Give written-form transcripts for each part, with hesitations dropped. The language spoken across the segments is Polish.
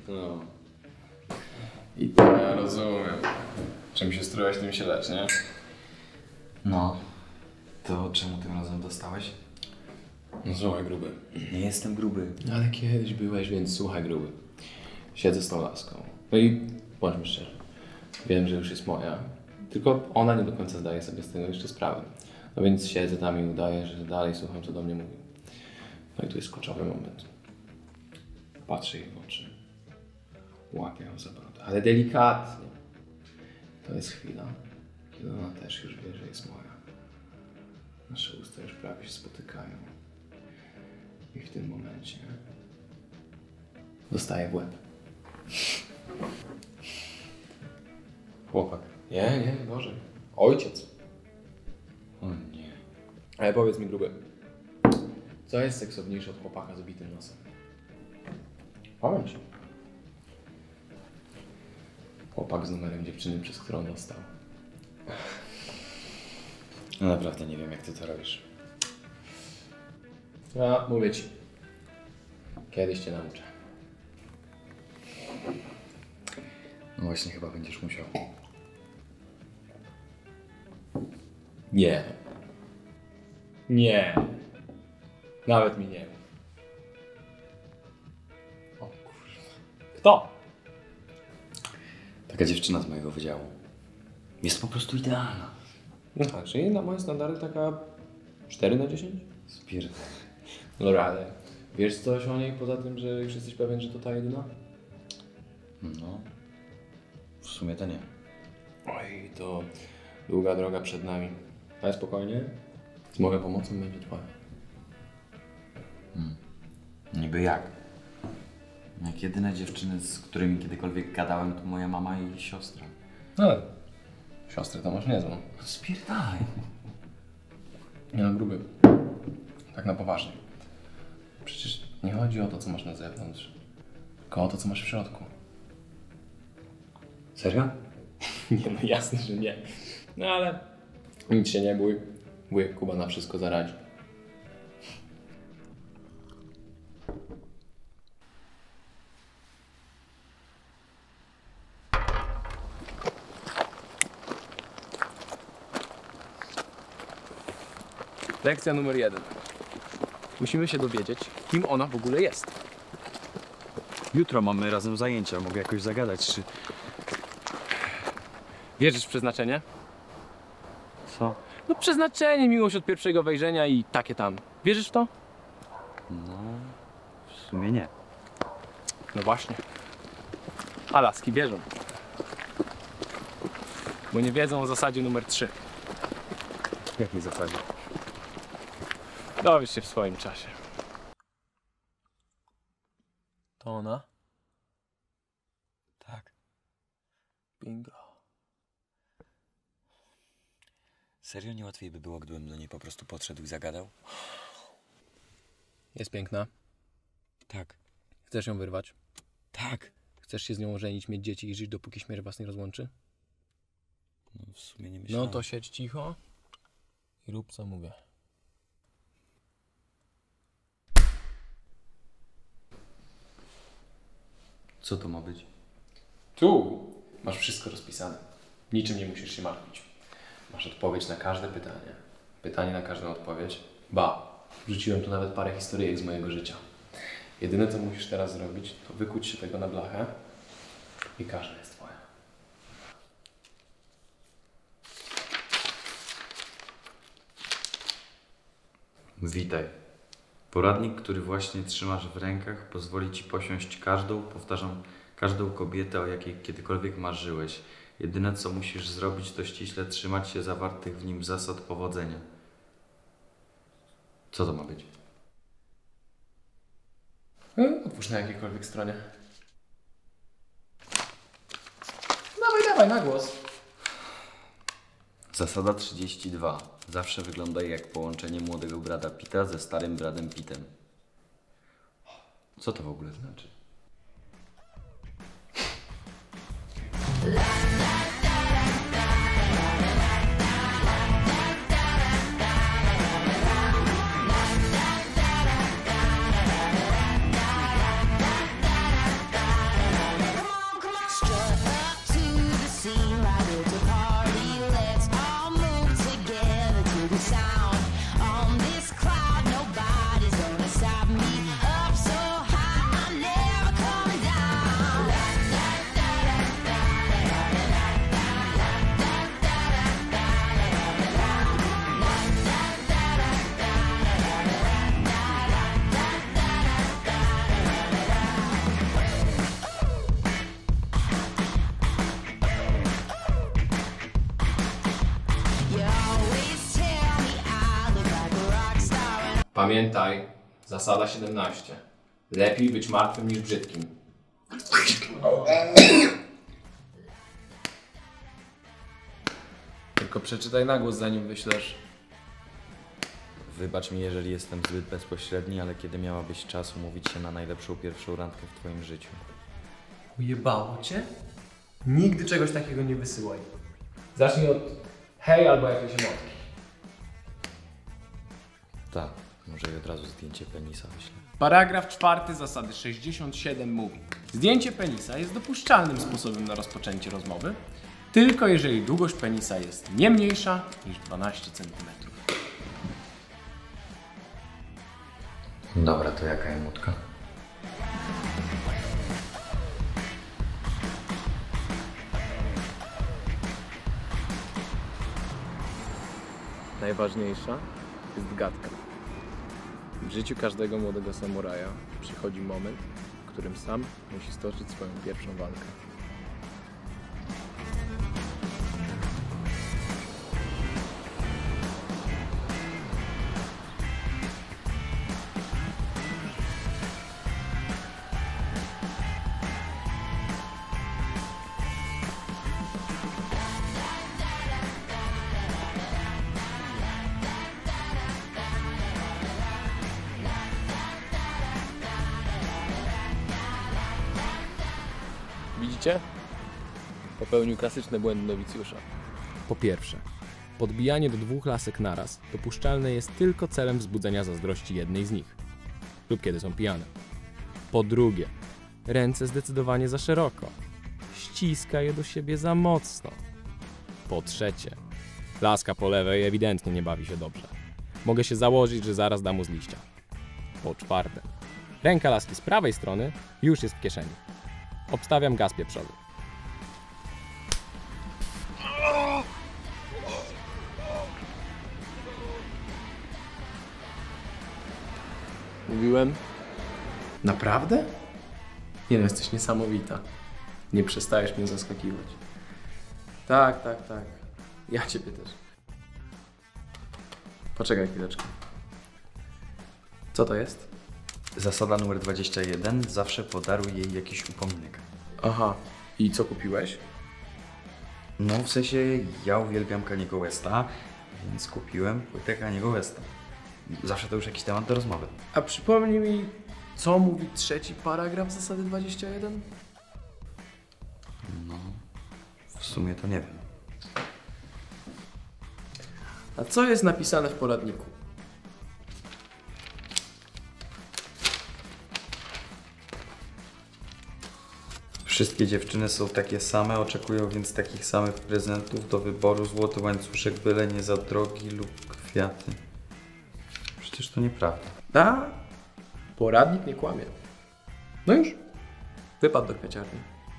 No. I to ja rozumiem. Czym się strułeś, tym się lecz, nie? No. To czemu tym razem dostałeś? No słuchaj, gruby. Nie jestem gruby. Ale kiedyś byłeś, więc słuchaj, gruby. Siedzę z tą laską. No i bądźmy szczerzy. Wiem, że już jest moja. Tylko ona nie do końca zdaje sobie z tego jeszcze sprawę. No więc siedzę tam i udaję, że dalej słucham, co do mnie mówi. No i tu jest kluczowy moment. Patrzę jej w oczy. Łapię ją za brodę, ale delikatnie. To jest chwila, kiedy ona też już wie, że jest moja. Nasze usta już prawie się spotykają. I w tym momencie dostaję w łeb. Chłopak. Nie, Boże. Ojciec. O nie. Ale powiedz mi, gruby, co jest seksowniejsze od chłopaka z obitym nosem? Powiem ci. Chłopak z numerem dziewczyny, przez którą dostał. No naprawdę nie wiem, jak ty to robisz. Ja mówię ci. Kiedyś cię nauczę. No właśnie, chyba będziesz musiał. Nie. Nie. Nawet mi nie. O kurwa. Kto? Taka dziewczyna z mojego wydziału. Jest po prostu idealna. No, czyli na moje standardy taka 4 na 10? Spier... Dobra, ale wiesz coś o niej poza tym, że już jesteś pewien, że to ta jedyna? No. W sumie to nie. Oj, to długa droga przed nami. Ale spokojnie. Z moją pomocą będzie twoja. Niby jak? Jak jedyne dziewczyny, z którymi kiedykolwiek gadałem, to moja mama i siostra. Ale siostrę to masz niezłą. Spierdalaj. Nie no, gruby. Tak na poważnie. Przecież nie chodzi o to, co masz na zewnątrz, tylko o to, co masz w środku. Serio? Nie, no jasne, że nie. No ale nic się nie bój. Wujek Kuba na wszystko zaradzi. Lekcja numer 1. Musimy się dowiedzieć, kim ona w ogóle jest. Jutro mamy razem zajęcia, mogę jakoś zagadać, czy... Wierzysz w przeznaczenie? Co? No przeznaczenie, miłość od pierwszego wejrzenia i takie tam. Wierzysz w to? No... w sumie nie. No właśnie. A laski wierzą. Bo nie wiedzą o zasadzie numer 3. W jakiej zasadzie? Dowiesz się w swoim czasie. To ona? Tak. Bingo. Serio nie łatwiej by było, gdybym do niej po prostu podszedł i zagadał? Jest piękna. Tak. Chcesz ją wyrwać? Tak. Chcesz się z nią ożenić, mieć dzieci i żyć, dopóki śmierć was nie rozłączy? No w sumie nie myślałem. No to siedź cicho i rób co mówię. Co to ma być? Tu masz wszystko rozpisane. Niczym nie musisz się martwić. Masz odpowiedź na każde pytanie. Pytanie na każdą odpowiedź. Ba, wrzuciłem tu nawet parę historyjek z mojego życia. Jedyne co musisz teraz zrobić, to wykuć się tego na blachę i każda jest twoja. Witaj. Poradnik, który właśnie trzymasz w rękach, pozwoli ci posiąść każdą, powtarzam, każdą kobietę, o jakiej kiedykolwiek marzyłeś. Jedyne, co musisz zrobić, to ściśle trzymać się zawartych w nim zasad powodzenia. Co to ma być? Otwórz na jakiejkolwiek stronie. Dawaj, na głos. Zasada 32. Zawsze wyglądaj jak połączenie młodego brata Pita ze starym bratem Pitem. Co to w ogóle znaczy? Pamiętaj, zasada 17. Lepiej być martwym niż brzydkim. Tylko przeczytaj na głos, zanim wyślesz. Wybacz mi, jeżeli jestem zbyt bezpośredni, ale kiedy miała być czas umówić się na najlepszą pierwszą randkę w twoim życiu? Ujebało cię? Nigdy czegoś takiego nie wysyłaj. Zacznij od hej albo jakieś emotki. Tak, może i od razu zdjęcie penisa wyślę. Paragraf 4 zasady 67 mówi: zdjęcie penisa jest dopuszczalnym sposobem na rozpoczęcie rozmowy, tylko jeżeli długość penisa jest nie mniejsza niż 12 cm. Dobra, to jaka emotka? Najważniejsza jest gadka. W życiu każdego młodego samuraja przychodzi moment, w którym sam musi stoczyć swoją pierwszą walkę. Widzicie? Popełnił klasyczne błędy nowicjusza. Po pierwsze, podbijanie do 2 lasek naraz dopuszczalne jest tylko celem wzbudzenia zazdrości jednej z nich lub kiedy są pijane. Po drugie, ręce zdecydowanie za szeroko. Ściska je do siebie za mocno. Po trzecie, laska po lewej ewidentnie nie bawi się dobrze. Mogę się założyć, że zaraz da mu z liścia. Po czwarte, ręka laski z prawej strony już jest w kieszeni. Obstawiam gaz pieprzowy. Mówiłem? Naprawdę? Nie no, jesteś niesamowita. Nie przestajesz mnie zaskakiwać. Tak. Ja ciebie też. Poczekaj chwileczkę. Co to jest? Zasada numer 21. Zawsze podaruj jej jakiś upominek. Aha. I co kupiłeś? No, w sensie ja uwielbiam Kaniego Westa, więc kupiłem płytę Kaniego Westa. Zawsze to już jakiś temat do rozmowy. A przypomnij mi, co mówi 3. paragraf zasady 21? No, w sumie to nie wiem. A co jest napisane w poradniku? Wszystkie dziewczyny są takie same, oczekują więc takich samych prezentów do wyboru. Złoty łańcuszek, byle nie za drogi lub kwiaty. Przecież to nieprawda. A? Poradnik nie kłamie. No już. Wypadł do kwiaciarni.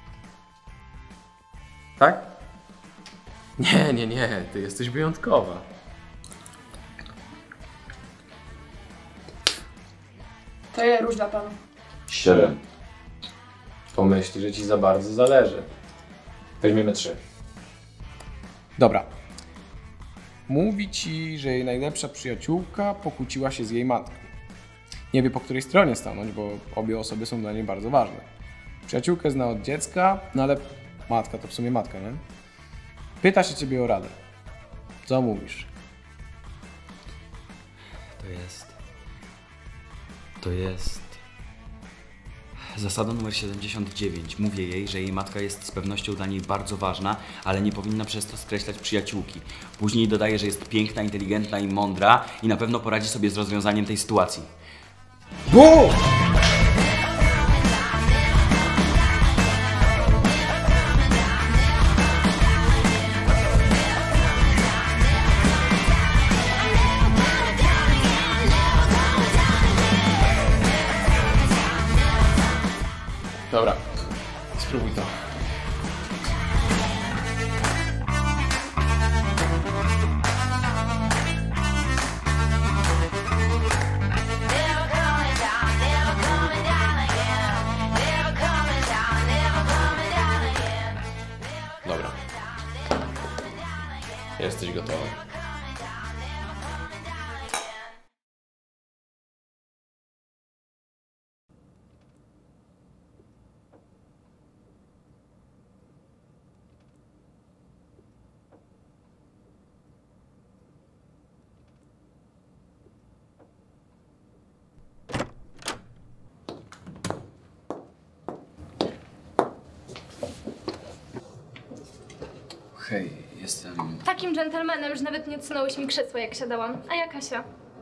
Tak? Nie. Ty jesteś wyjątkowa. To ja róż dla pana. 7. Pomyśli, że ci za bardzo zależy. Weźmiemy 3. Dobra. Mówi ci, że jej najlepsza przyjaciółka pokłóciła się z jej matką. Nie wie, po której stronie stanąć, bo obie osoby są dla niej bardzo ważne. Przyjaciółkę zna od dziecka, no ale matka to w sumie matka, nie? Pyta się ciebie o radę. Co mówisz? To jest... Zasada numer 79. Mówię jej, że jej matka jest z pewnością dla niej bardzo ważna, ale nie powinna przez to skreślać przyjaciółki. Później dodaje, że jest piękna, inteligentna i mądra i na pewno poradzi sobie z rozwiązaniem tej sytuacji. BUM! Dobra, spróbuj to. Dobra. Jesteś gotowy. Hej, jestem... Takim dżentelmenem, że nawet nie odsunąłeś mi krzesła, jak siadałam. A ja Kasia.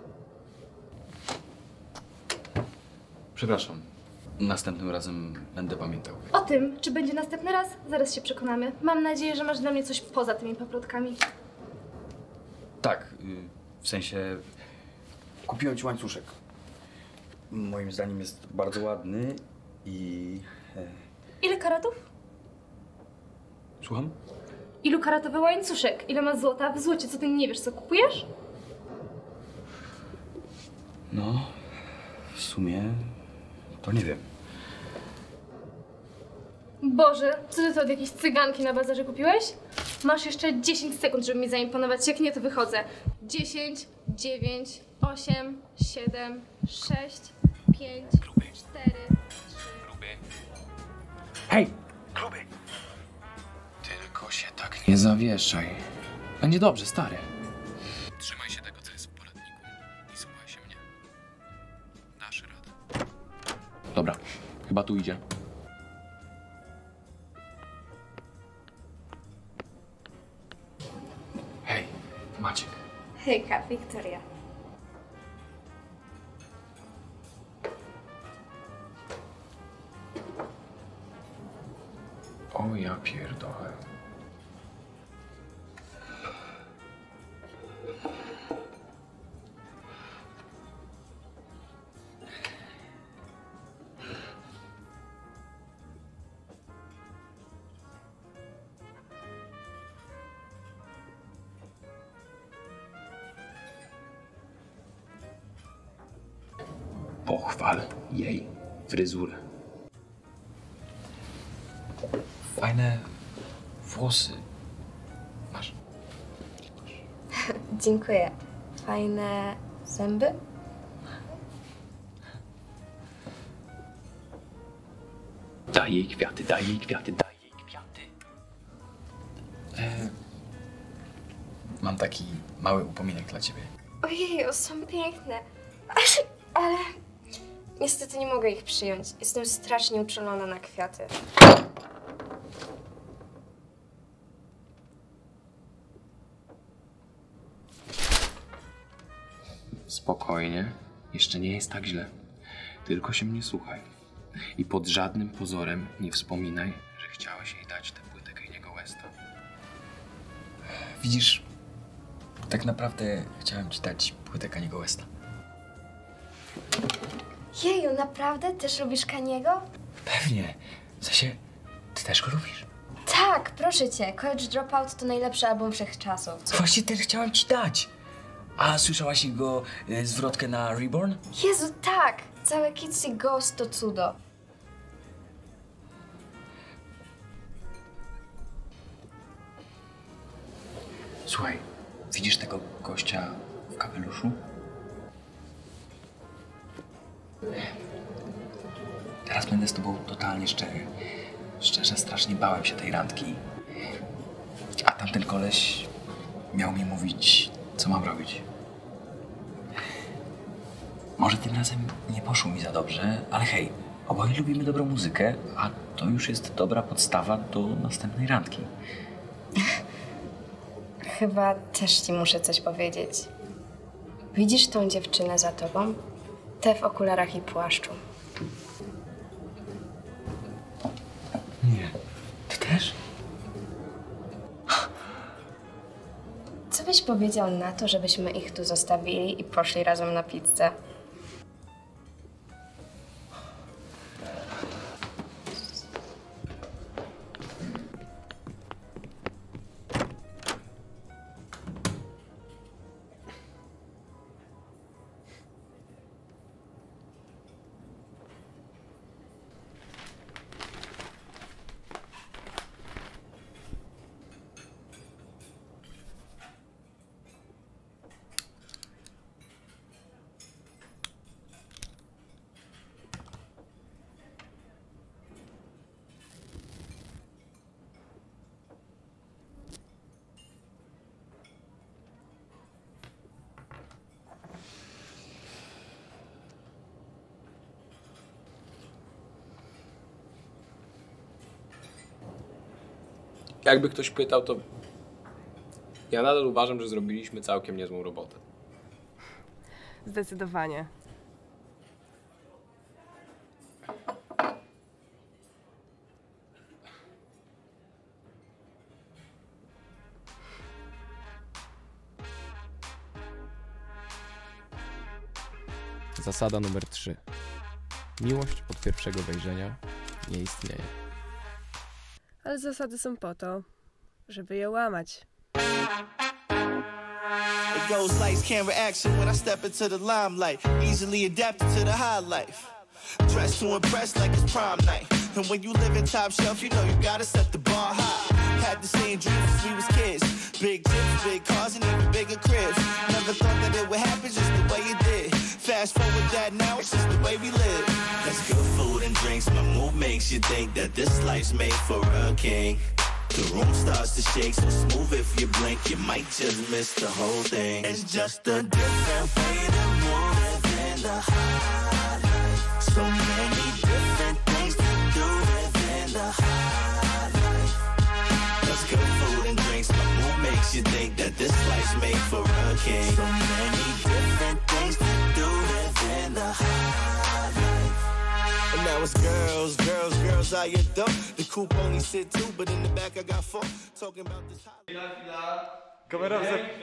Przepraszam. Następnym razem będę pamiętał. O tym, czy będzie następny raz, zaraz się przekonamy. Mam nadzieję, że masz dla mnie coś poza tymi paprotkami. Tak, w sensie... Kupiłem ci łańcuszek. Moim zdaniem jest bardzo ładny i... Ile karatów? Słucham? Ilu karatowy łańcuszek? Ile masz złota? W złocie, co ty nie wiesz, co kupujesz? No, w sumie... to nie wiem. Boże, co ty to od jakiejś cyganki na bazarze kupiłeś? Masz jeszcze 10 sekund, żeby mi zaimponować, jak nie, to wychodzę. 10, 9, 8, 7, 6, 5, 4, 3... Hej! Gruby! Tylko się tak nie zawieszaj. Będzie dobrze, stary. Trzymaj się tego, co jest w poradniku i słuchaj się mnie. Dasz radę. Dobra, chyba tu idzie. Hej, Maciek. Hejka, Wiktoria. O ja pierdolę. Pochwal jej fryzurę. Fajne włosy. Masz. Dziękuję. Fajne zęby? Daj jej kwiaty, daj jej kwiaty, daj jej kwiaty. Mam taki mały upominek dla ciebie. Ojej, są piękne. Ale niestety nie mogę ich przyjąć. Jestem strasznie uczulona na kwiaty. Spokojnie, jeszcze nie jest tak źle. Tylko się mnie słuchaj. I pod żadnym pozorem nie wspominaj, że chciałeś jej dać tę płytę Kanye'ego Westa. Widzisz, tak naprawdę chciałem ci dać płytę Kanye'ego Westa. Jeju, naprawdę? Też lubisz Kaniego? Pewnie. W sensie, ty też go lubisz? Tak, proszę cię. College Dropout to najlepszy album wszechczasów. Właśnie ten chciałem ci dać. A słyszałaś jego zwrotkę na Reborn? Jezu, tak! Całe Kitsy Ghost to cudo. Słuchaj, widzisz tego gościa w kapeluszu? Teraz będę z tobą totalnie szczery. Szczerze, strasznie bałem się tej randki. A tamten koleś miał mi mówić, co mam robić. Może tym razem nie poszło mi za dobrze, ale hej, oboje lubimy dobrą muzykę, a to już jest dobra podstawa do następnej randki. Chyba też ci muszę coś powiedzieć. Widzisz tą dziewczynę za tobą? Tę w okularach i płaszczu. Nie. Ty też? Co byś powiedział na to, żebyśmy ich tu zostawili i poszli razem na pizzę? Jakby ktoś pytał, to Ja nadal uważam, że zrobiliśmy całkiem niezłą robotę. Zdecydowanie. Zasada numer 3. Miłość od pierwszego wejrzenia nie istnieje. Ale zasady są po to, żeby je łamać. It goes lights, camera, action when I step into the limelight. Easily adapted to the high life. Dressed to impress like it's prom night. And when you live in top shelf, you know you gotta set the bar high. Had the same dreams as we was kids. Big trips, big cars, and even bigger cribs. Never thought that it would happen just the way it did. Fast forward that now, it's just the way we live. That's good food and drinks. My mood makes you think that this life's made for a king. The room starts to shake, so smooth if you blink, you might just miss the whole thing. It's just a different way to move in the high life. So many different things to do within the high life. That's good food and drinks, my mood makes you think that this life's made for a king. So many different things to do within the high life. And now it's girls, girls, girls, I adore. The coupe only sit two, but in the back I got four. Talking about this high. Kamera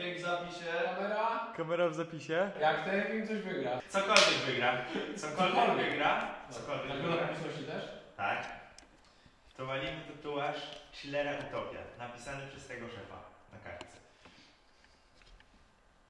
w zapisie. Jak ten film coś wygra? Cokolwiek wygra. Cokolwiek wygra. Na publiczności też? Tak. Wprowadzimy tatuaż Chillera Utopia, napisany przez tego